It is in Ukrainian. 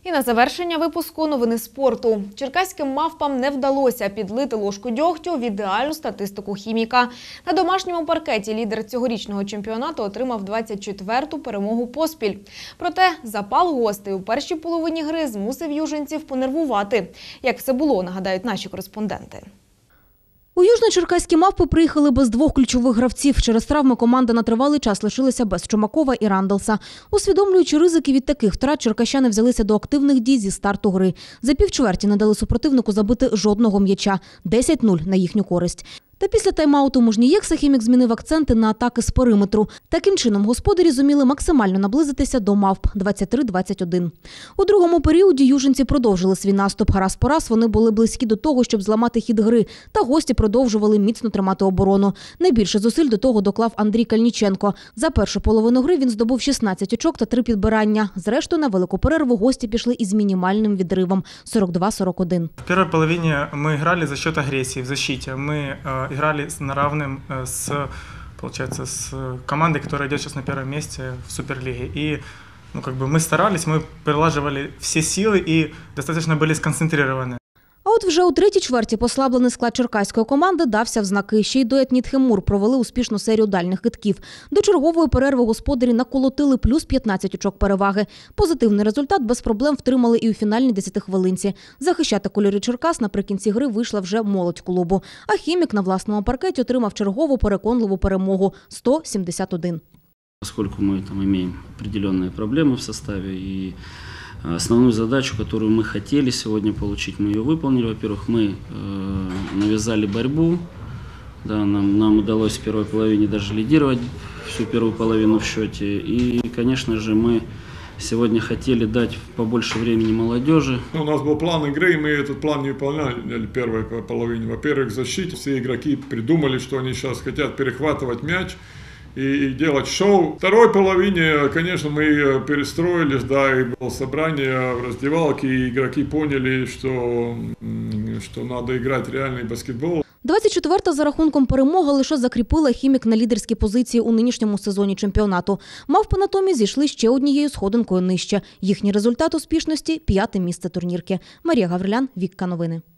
І на завершення випуску новини спорту. Черкаським мавпам не вдалося підлити ложку дьогтю в ідеальну статистику Хіміка. На домашньому паркеті лідер цьогорічного чемпіонату отримав 24-ту перемогу поспіль. Проте запал гостей у першій половині гри змусив южинців понервувати. Як все було, нагадають наші кореспонденти. У Южно-Черкаські мавпи приїхали без двох ключових гравців. Через травми команда на тривалий час лишилася без Чумакова і Рандалса. Усвідомлюючи ризики від таких втрат, черкащани взялися до активних дій зі старту гри. За півчверті не дали супротивнику забити жодного м'яча. 10-0 на їхню користь. Та після тайм-ауту Мужнієкса Хімік змінив акценти на атаки з периметру. Таким чином господарі зуміли максимально наблизитися до мавп – 23-21. У другому періоді южинці продовжили свій наступ. Раз по раз вони були близькі до того, щоб зламати хід гри. Та гості продовжували міцно тримати оборону. Найбільше зусиль до того доклав Андрій Кальніченко. За першу половину гри він здобув 16 очок та 3 підбирання. Зрештою, на велику перерву гості пішли із мінімальним відривом – 42-41. В первой половине мы играли за счет агрессии в защите. Мы играли на равном получается, с командой, которая идет сейчас на первом месте в Суперлиге. И мы старались, мы прилаживали все силы и достаточно были сконцентрированы. А от вже у третій чверті послаблений склад черкаської команди дався в знаки. Ще й дует Нітхемур провели успішну серію дальніх китків. До чергової перерви господарі наколотили плюс 15 очок переваги. Позитивний результат без проблем втримали і у фінальній 10-хвилинці. Захищати кольори Черкас наприкінці гри вийшла вже молодь клубу. А Хімік на власному паркеті отримав чергову переконливу перемогу – 171. Поскольку мы там имеем определенные проблемы в составе и основную задачу, которую мы хотели сегодня получить, мы ее выполнили. Во-первых, мы навязали борьбу. Да, нам удалось в первой половине даже лидировать всю первую половину в счете. И, конечно же, мы сегодня хотели дать побольше времени молодежи. У нас был план игры, и мы этот план не выполняли в первой половине. Во-первых, в защите все игроки придумали, что они сейчас хотят перехватывать мяч и делать шоу. В второй половине, конечно, мы перестроились, да, и было собрание в раздевалке, и игроки поняли, что надо играть реальный баскетбол. 24-та за рахунком перемога лише закріпила Хімік на лідерській позиції у нинішньому сезоні чемпіонату. Мавпи натомість зійшли ще однією сходинкою нижче. Їхній результат успішності – 5-те місце турнірки. Марія Гаврилян, Вікка Новини.